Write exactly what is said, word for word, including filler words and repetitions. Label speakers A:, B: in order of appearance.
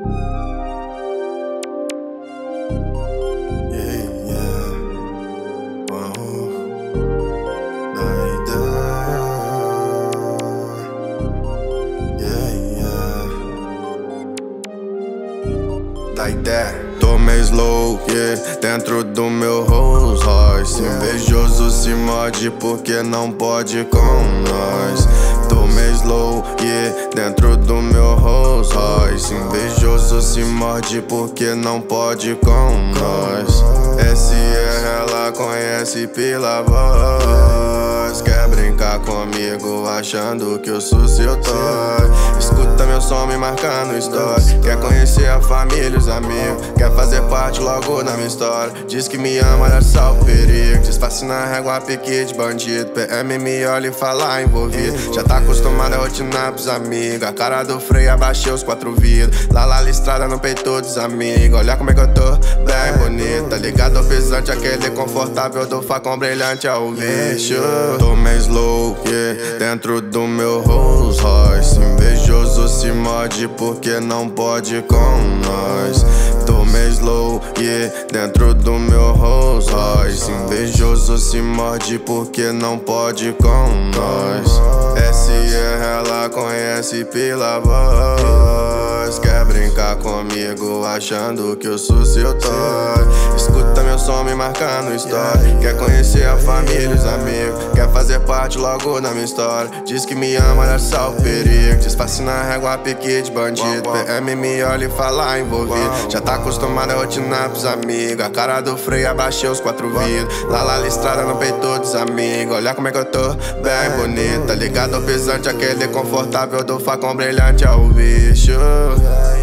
A: Tomei slow, yeah, dentro do meu Rolls Royce. Invejoso se morde porque não pode com nós. Tomei slow, yeah, dentro do meu Rolls Royce. Invejoso se morde porque não pode com nós. S R ela conhece pela voz. Quer brincar comigo achando que eu sou seu toy. Escuta meu som me marcando história. Quer conhecer a família, os amigos. Quer fazer parte logo na minha história. Diz que me ama, olha só o perigo. Disfarce na régua, pique de bandido. P M me olha e fala envolvido. Já tá acostumado a rotinar pros amigos. A cara do freio, abaixei os quatro vidros. Lá lá listrada no peito dos amigos. Olha como é que eu tô, bem bonita. Ligado ao pesante, aquele confortável do facão brilhante ao bicho. Tomei slow, yeah, dentro do meu Rolls Royce. Invejoso se morde porque não pode com nós. Tomei slow, yeah, dentro do meu Rolls Royce. Invejoso se morde porque não pode com nós. S R ela conhece pela voz. Quer brincar comigo achando que eu sou seu toy. Escuta meu som me marcando história. Quer conhecer a família, os amigos. Quer fazer parte logo na minha história. Diz que me ama, olha só o perigo. Disfarce na régua, pique de bandido. P M me olha e fala envolvido. Já tá acostumado a rotinar pros amigos. A cara do freio, abaixei os quatro vidros. Lá lá listrada no peito dos amigos. Olha como é que eu tô, bem bonita. Ligado ao pesante, aquele confortável do facão brilhante ao bicho.